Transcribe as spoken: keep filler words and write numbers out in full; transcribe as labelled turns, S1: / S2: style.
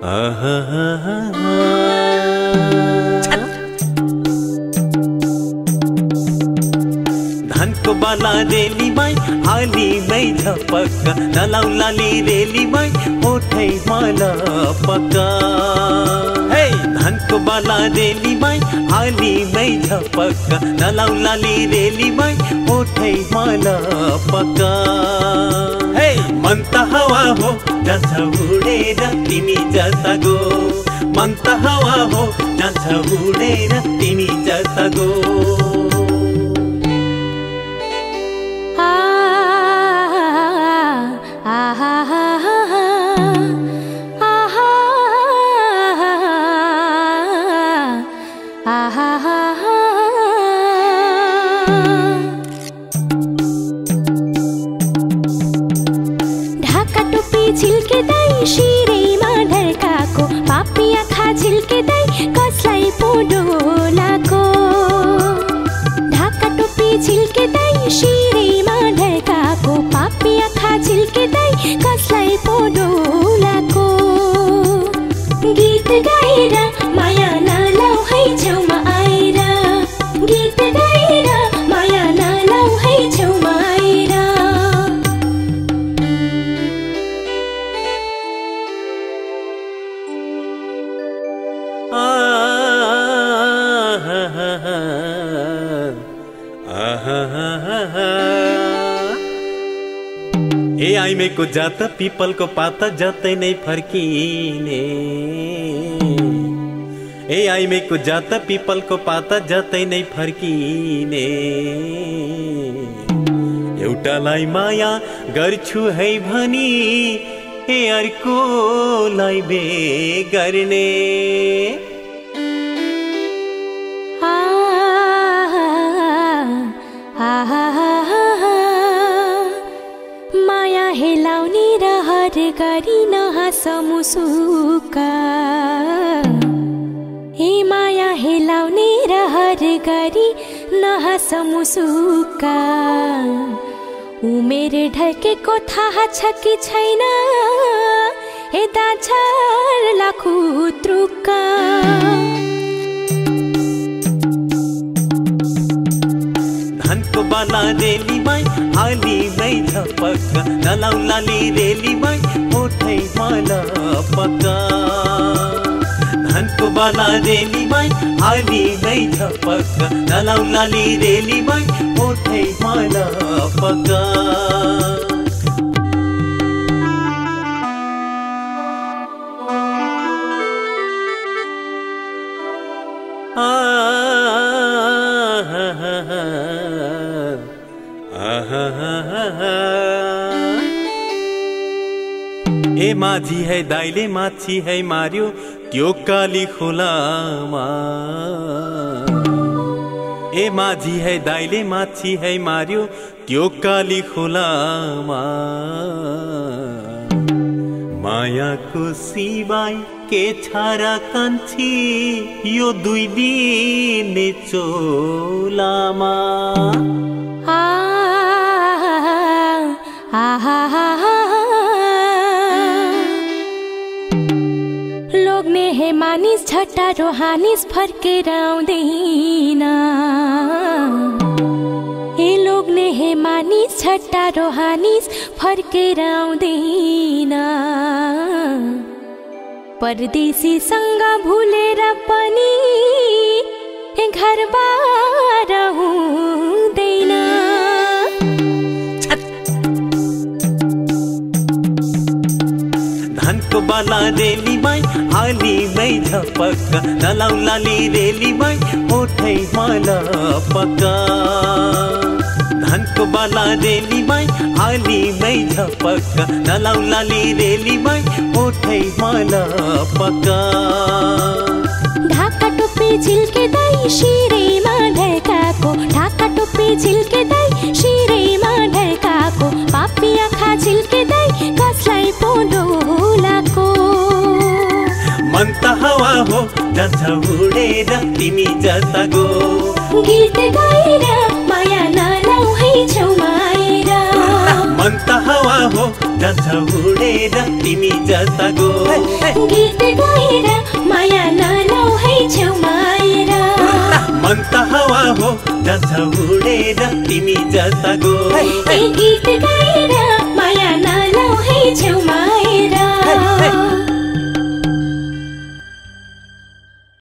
S1: धानको बाला रेली माई हाली मै झपक्क नलाउलाली रेली माई ओठै माला पक्का। हे धानको बाला रेली माई हाली मै झपक्क नलाउलाली रेली माई ओठै माला पक्का। हे मन त हावा हो जान्छ उडेर तिमी जता गो, मन त हावा हो जान्छ उडेर तिमी जता गो।
S2: झिल्के दाई शिरैमा ढल्काको पापी आँखा झिल्के दाई कसलाई पो डोलाको। ढाका टोपी झिल्के दाई शिरैमा ढल्काको पापी आँखा झिल्के दाई कसलाई पो डोलाको। गीत गाएर माया नलाउ है छेउमा आएर, गीत गाएर माया नलाउ है छेउमा आएर।
S1: ए आइमेको जात पिपलको पाता जतै नै फर्किने। ए आइमेको जात पिपलको पाता जतै नै फर्किने। एउटालाई माया गर्छु है भनी ए अर्कोलाई बे गर्ने।
S2: माया हेलाउने रहर गरी नहाँस मुसुका। हे माया हेलाउने रहर गरी नहाँस मुसुका। उमेर ढल्केको थाहा छ कि छैन हे दाछर लाखु त्रुका।
S1: धानको बाला रेली माई हाली मै झपक्क नलाउलाली रेली माई ओठै माला पक्का। धानको बाला रेली माई हाली मै झपक्क नलाउलाली रेली माई ओठै माला पक्का। ए माझी है दाइले माछी है मार्यो त्यो काली खोलामा। ए माझी है दाइले माछी है मार्यो त्यो काली खोलामा। मायाको सिवाई के छारा कान्छी यो दुई दिने चोलामा।
S2: लोग्ने हे मानिस झट्टा रोहानिस फर्केर आउँदैन। हे लोग्ने हे मानिस झट्टा रोहानिस फर्केर आउँदैन। परदेशीसँग भुलेर पनि घरबार हुँदैन।
S1: धानको बाला रेली माई हाली मै झपक्क नलाउलाली रेली माई ओठै माला पक्का। धानको बाला रेली माई हाली मै झपक्क नलाउलाली रेली माई ओठै माला पक्का।
S2: ढाका टोपी झिल्के दाई शिरैमा ढल्काको, ढाका टोपी झिल्के दाई शिरैमा ढल्काको पापी आँखा झिल्के दाई कसलाई पो डोलाको।
S1: मन त हावा हो जान्छ उडेर तिमी जता गो।
S2: गीत गाएर माया नलाउ है छेउमा आएर।
S1: मन त हावा हो जान्छ उडेर तिमी जता गो।
S2: गीत गाएर माया नलौ है छेउमा आएर।
S1: मन त हावा हो जान्छ उडेर तिमी जता गो।
S2: गीत गाएर माया नलौ है छेउमा